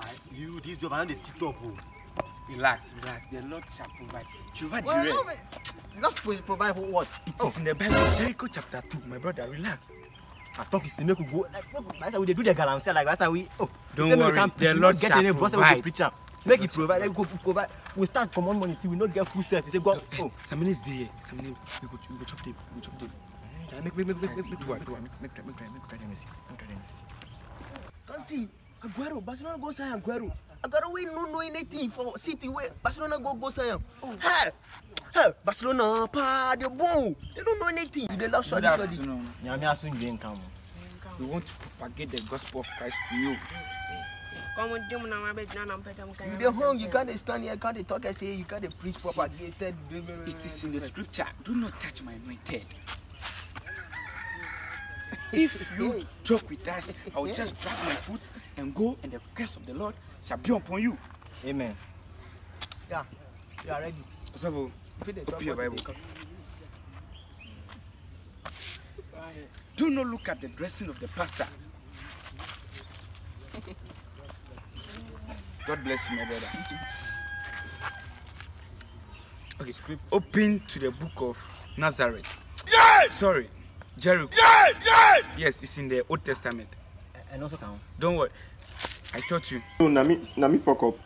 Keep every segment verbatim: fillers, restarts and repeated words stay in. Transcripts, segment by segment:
You, this job, I don't sit up. Relax, relax. The Lord shall provide. Jehovah Well, Jireh. no, not for provide for what? It is in the Bible, Jericho chapter two. My brother, relax. I thought you see me go like that's how we do the galamsey like that's how we. Oh, don't say worry. We can The we Lord get shall any boss we provide. preacher. Make it provide. Like, go provide. We start common money till we not get full self. You say God. Oh, Samini is there. Samini, we go, we go chop them. We go chop them. make make make make make Do make what? Do what? make try make try make try them see. Make try them see. Don't see Aguero. Barcelona go sign Aguero. Aguero we no know anything for City. Where Barcelona go go sign. Oh. Hey, hey, Barcelona pa the ball. They don't know anything. They love shot. Nyame asun dey come. We want to propagate the gospel of Christ to you. You the home. You can't stand here. Can't talk. I say you can't preach propagated. It is in the scripture. Do not touch my anointed. If you joke with us, I will just drag my foot and go, and the curse of the Lord shall be upon you. Amen. Yeah, you are ready. So, open your Bible. Do not look at the dressing of the pastor. God bless you, my brother. Okay, open to the book of Nazareth. Yes! Sorry, Jericho. Yes, yes! Yes, it's in the Old Testament. And also count. Don't worry, I taught you. No, Nami, Nami fuck up.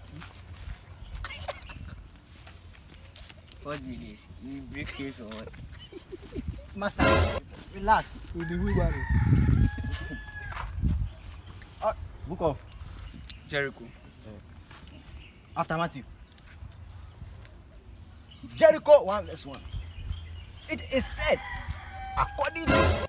What is this? You briefcase or what? Master, relax. We'll be wheelbarrow. uh, book of Jericho. After Matthew. Jericho one verse one. It is said, according to,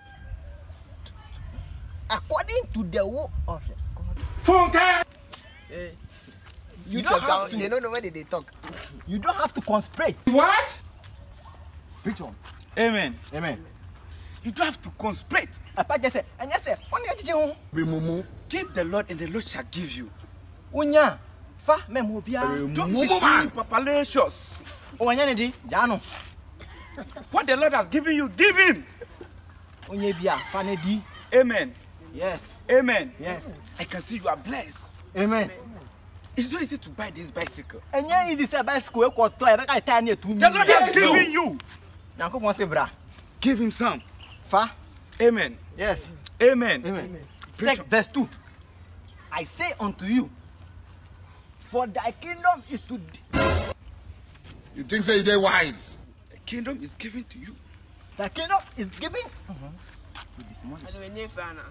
according to the word of the God. Funke! Hey. You You don't have they to. don't know where they talk. You don't have to conspirate. What? Preach on. Amen. Amen. You don't have to conspirate. Apa just say, and just say, on the teaching. Be mumu. Give the Lord, and the Lord shall give you. Unya, fa memo bia. Don't be too papalicious. Unya ne di, jano. What the Lord has given you, give him. Unya bia, fa ne di. Amen. Yes. Amen. Yes. I can see you are blessed. Amen. It's so easy to buy this bicycle. And yeah, easy say bicycle e ko to e be ka tire to The Lord has given you. Nyankopon say bra. Give him some. Fa. Amen. Yes. Amen. Amen. Preach Sec, verse two. I say unto you, for thy kingdom is to. You think say they wise? The kingdom is given to you. Thy kingdom is given. To demolish.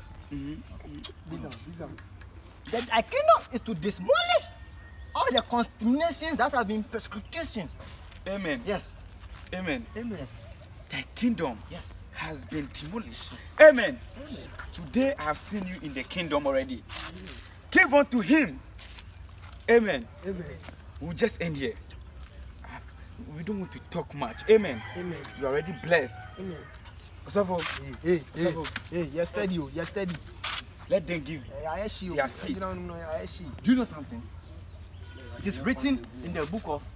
That thy kingdom is to demolish all the condemnations that have been prescription. Amen. Yes. Amen. Amen. Thy kingdom Yes. has been demolished. Amen. Amen. Today I have seen you in the kingdom already. Amen. Give unto him. Amen. Amen. We'll just end here. I have, we don't want to talk much. Amen. Amen. You are already blessed. Amen. Osofo, Hey, hey, Osofo, hey, you're steady, oh, you're steady. let them give. Their seed. seed. Do you know something? It is written in the book of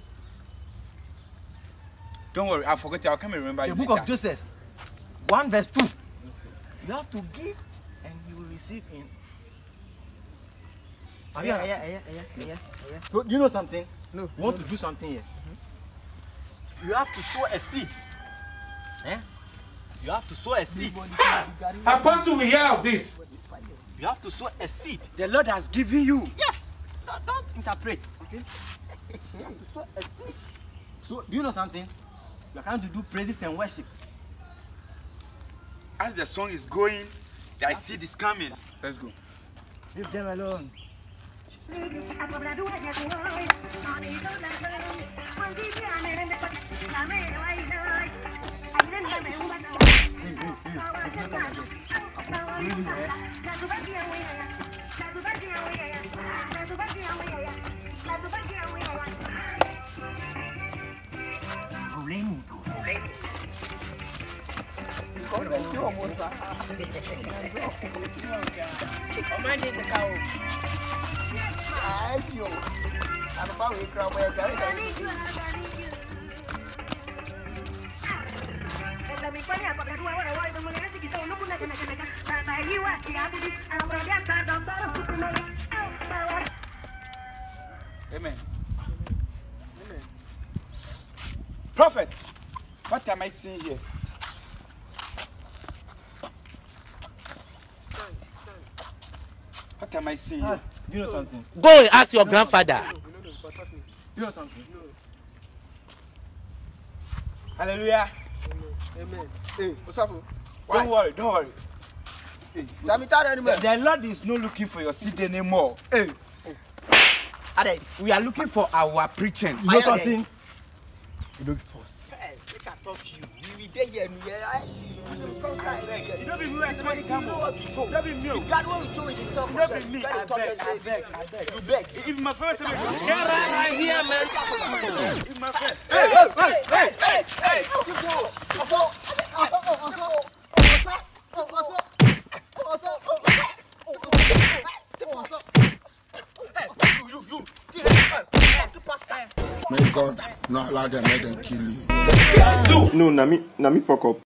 Don't worry, I forgot. I'll come and remember the you book later. of Joseph, one verse two. You have to give and you will receive in. Have you Yeah, heard? yeah, yeah, yeah, yeah, yeah. So, you know something? No. You want to do something here? Mm-hmm. You have to sow a seed. Eh? You have to sow a seed. Apostle, we hear of this. You have to sow a seed. The Lord has given you. Yes. Don't, don't interpret. Okay. You have to sow a seed. So, do you know something? You are coming to do praises and worship. As the song is going, thy seed is coming. Let's go. Leave them alone. Prophet, what am I seeing here? What am I seeing here? Do you know something? Go and ask your grandfather. Do you know something? Hallelujah. Amen. Hey, what's up? Don't worry, don't worry. Hey, tell me that anymore. The Lord is not looking for your seed anymore. Hey. Ade, We are looking for our preaching. You know something? You don't be forced. hey, we can talk to you. We will dey here, yeah. I see you. Come here. You don't be me, somebody You come know what to talk. Don't be me. You got what we show is the talk. You don't be me. You I better talk beg, and I say beg, this. I beg. You beg. If my friend tell me, Get right right here, man. if my friend, Hey, hey, hey, hey, hey, hey. You go. Oso, oso, oso, oso, oso, oso, oso, oso. Hey, you, you, you. The pastor. May God not allow them, let them kill you. No, na me, na me fuck up.